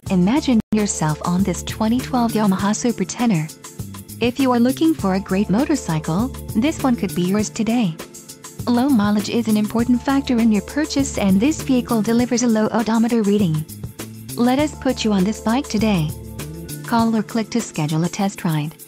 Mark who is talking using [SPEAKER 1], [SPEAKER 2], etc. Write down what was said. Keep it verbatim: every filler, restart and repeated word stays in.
[SPEAKER 1] Imagine yourself on this twenty twelve Yamaha Super Tenere. If you are looking for a great motorcycle, this one could be yours today. Low mileage is an important factor in your purchase, and this vehicle delivers a low odometer reading. Let us put you on this bike today. Call or click to schedule a test ride.